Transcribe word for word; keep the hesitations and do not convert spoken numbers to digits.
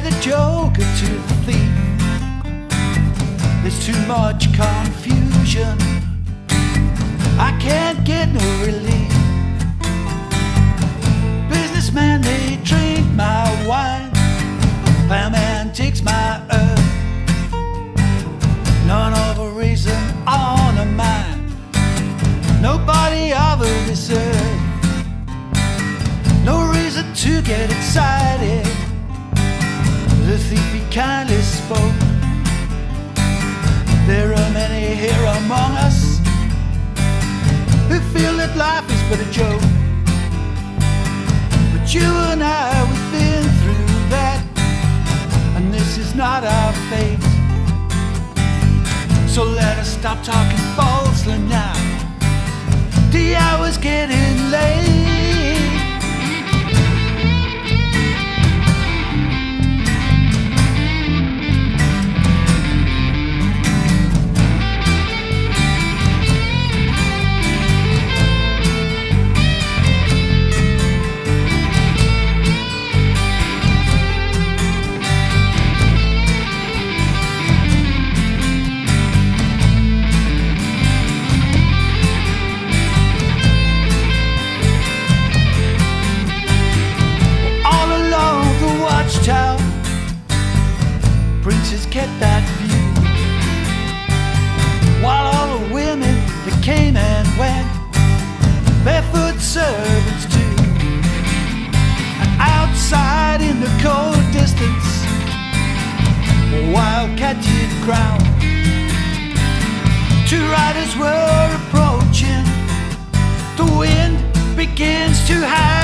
the joker to the thief. There's too much confusion, I can't get no relief. Businessman, they drink my wine, plowman takes my earth. None of a reason on a mind, nobody of this earth. No reason to get excited, the thief he kindly spoke. There are many here among us who feel that life is but a joke. But you and I, we've been through that, and this is not our fate. So let us stop talking falsely now, the hour's getting late. Watchtower, princes kept that view, while all the women that came and went, barefoot servants too. And outside in the cold distance, a wildcat did growl. Two riders were approaching, the wind begins to howl.